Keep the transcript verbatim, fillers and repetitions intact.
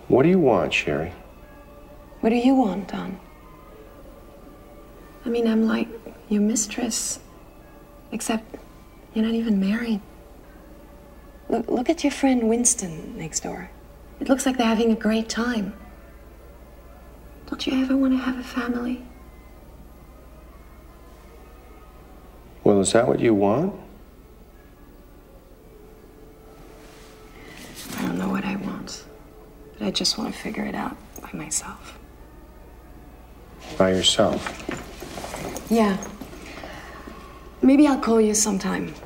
What do you want, Sherry? What do you want, Don? I mean, I'm like your mistress, except you're not even married. Look, look at your friend Winston next door. It looks like they're having a great time. Don't you ever want to have a family? Well, is that what you want? I don't know what I want, but I just want to figure it out by myself. By yourself? Yeah. Maybe I'll call you sometime.